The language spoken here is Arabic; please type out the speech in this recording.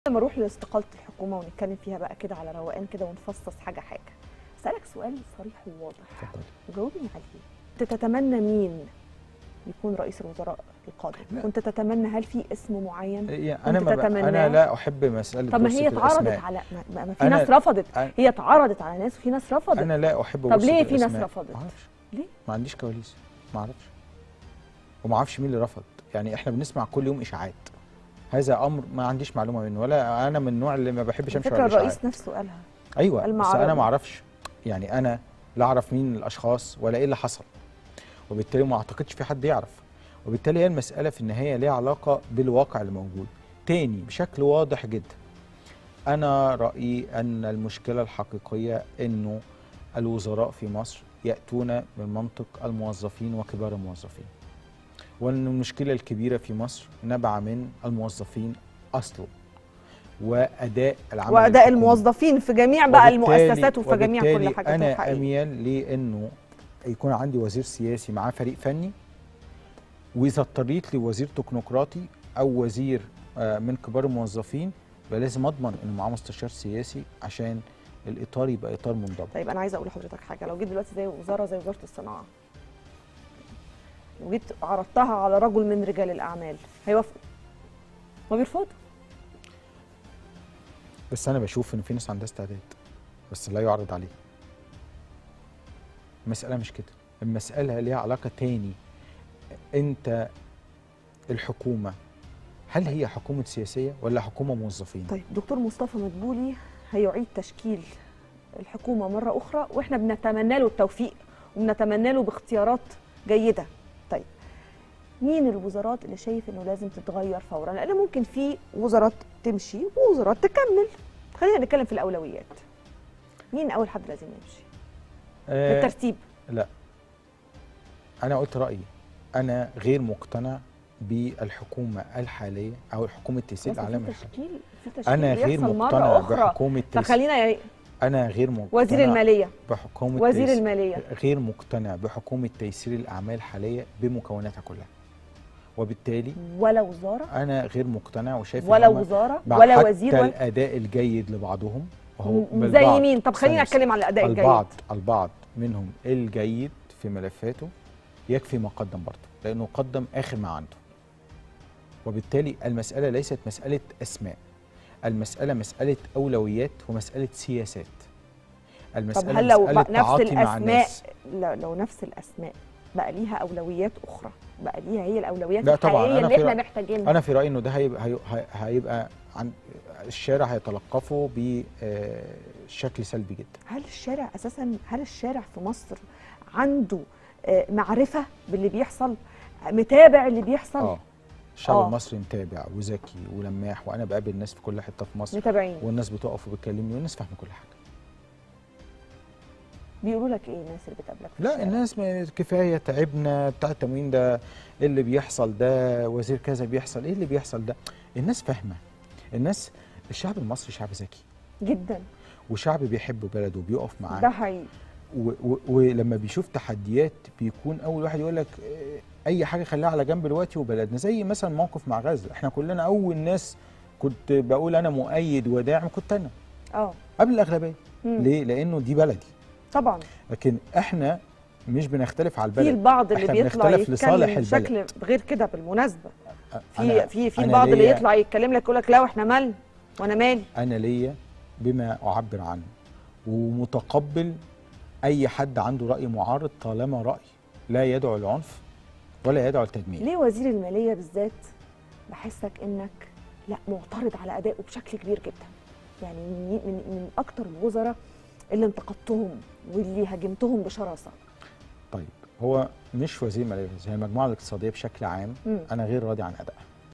لما اروح لاستقاله الحكومه ونتكلم فيها بقى كده على روقان كده ونفصص حاجه اسالك سؤال صريح وواضح وجاوبني عليه. كنت تتمنى مين يكون رئيس الوزراء القادم؟ كنت تتمنى، هل في اسم معين انا لا احب مساله. طب ما هي اتعرضت على ما في ناس رفضت، هي اتعرضت على ناس وفي ناس رفضت. انا لا احب. طب ليه في ناس رفضت؟ معرفش ليه؟ ما عنديش كواليس، ما اعرفش وما اعرفش مين اللي رفض. يعني احنا بنسمع كل يوم اشاعات، هذا امر ما عنديش معلومه منه، ولا انا من النوع اللي ما بحبش امشي ورا الاشاعات. الرئيس نفسه قالها. ايوه بس انا ما اعرفش، يعني انا لا اعرف مين الاشخاص ولا ايه اللي حصل، وبالتالي ما اعتقدش في حد يعرف، وبالتالي هي المساله في النهايه ليها علاقه بالواقع اللي موجود. تاني بشكل واضح جدا، انا رايي ان المشكله الحقيقيه انه الوزراء في مصر ياتون من منطق الموظفين وكبار الموظفين، وان المشكله الكبيره في مصر نبع من الموظفين اصلا واداء العمل واداء الموظفين في جميع بقى المؤسسات وفي جميع كل حاجه. انا اميل لانه يكون عندي وزير سياسي معاه فريق فني، واذا اضطريت لوزير تكنوقراطي او وزير من كبار الموظفين يبقى لازم اضمن انه معاه مستشار سياسي عشان الاطار يبقى اطار منضبط. طيب انا عايزه اقول لحضرتك حاجه، لو جيت دلوقتي زي وزاره الصناعه وجيت عرضتها على رجل من رجال الاعمال، هيوافقوا؟ ما بيرفضوا. بس انا بشوف ان في ناس عندها استعداد بس لا يعرض عليه. المساله مش كده، المساله ليها علاقه تاني. انت الحكومه هل هي حكومه سياسيه ولا حكومه موظفين؟ طيب دكتور مصطفى مدبولي هيعيد تشكيل الحكومه مره اخرى، واحنا بنتمنى له التوفيق وبنتمنى له باختيارات جيده. طيب مين الوزارات اللي شايف انه لازم تتغير فورا؟ لان ممكن في وزارات تمشي ووزارات تكمل. خلينا نتكلم في الاولويات. مين اول حد لازم يمشي بالترتيب؟ لا انا قلت رايي، انا غير مقتنع بالحكومه الحاليه او حكومه تيسير الاعلام الحاليه. انا غير مقتنع بحكومه تيسير. فخلينا انا غير مقتنع وزير الماليه بحكومه وزير الماليه غير مقتنع بحكومه تيسير الاعمال الحاليه بمكوناتها كلها، وبالتالي ولا وزاره. انا غير مقتنع وشايف ولا وزاره ولا وزير ولا الاداء الجيد لبعضهم وهو زي مين؟ طب خلينا نتكلم على الاداء الجيد. البعض منهم الجيد في ملفاته يكفي ما قدم برضه، لانه قدم اخر ما عنده، وبالتالي المساله ليست مساله اسماء، المساله مساله اولويات ومساله سياسات. المساله طب هل لو مسألة نفس الاسماء، لو نفس الاسماء بقى ليها اولويات اخرى، بقى ليها هي الاولويات الحقيقيه اللي احنا محتاجينها؟ انا في رايي انه ده هيبقى عن الشارع هيتلقفه بشكل سلبي جدا. هل الشارع في مصر عنده معرفه باللي بيحصل، متابع اللي بيحصل؟ الشعب المصري متابع وذكي ولماح، وانا بقابل الناس في كل حته في مصر متابعين، والناس بتقف وبتكلمني والناس فاهمه كل حاجه. بيقولوا لك ايه الناس اللي بتقابلك في لا الناس كفايه تعبنا بتاع التموين ده، ايه اللي بيحصل ده، وزير كذا بيحصل، ايه اللي بيحصل ده. الناس فاهمه، الناس الشعب المصري شعب ذكي جدا وشعب بيحب بلده وبيقف معاه. ده حقيقي. ولما بيشوف تحديات بيكون اول واحد يقول لك اي حاجه خليها على جنب دلوقتي وبلدنا، زي مثلا موقف مع غزه. احنا كلنا اول ناس كنت بقول انا مؤيد وداعم كنت انا قبل الاغلبيه. ليه؟ لانه دي بلدي طبعا، لكن احنا مش بنختلف على البلد، في البعض اللي بيطلع يتكلم بشكل غير كده. بالمناسبه في البعض اللي يطلع يتكلم لك يقول لك لا واحنا مالنا وانا مالي. انا ليا بما اعبر عنه ومتقبل اي حد عنده راي معارض طالما راي لا يدعو للعنف ولا يدعو للتجميل. ليه وزير الماليه بالذات بحسك انك لا معترض على ادائه بشكل كبير جدا؟ يعني من اكتر الوزراء اللي انتقدتهم واللي هاجمتهم بشراسه. طيب هو مش وزير الماليه، هي المجموعه الاقتصاديه بشكل عام انا غير راضي عن ادائها.